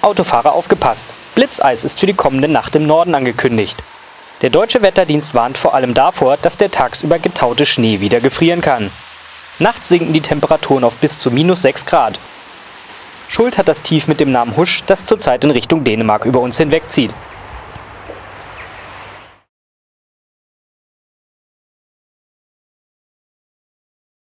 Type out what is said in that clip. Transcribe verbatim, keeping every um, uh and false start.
Autofahrer aufgepasst! Blitzeis ist für die kommende Nacht im Norden angekündigt. Der Deutsche Wetterdienst warnt vor allem davor, dass der tagsüber getaute Schnee wieder gefrieren kann. Nachts sinken die Temperaturen auf bis zu minus sechs Grad. Schuld hat das Tief mit dem Namen Husch, das zurzeit in Richtung Dänemark über uns hinwegzieht.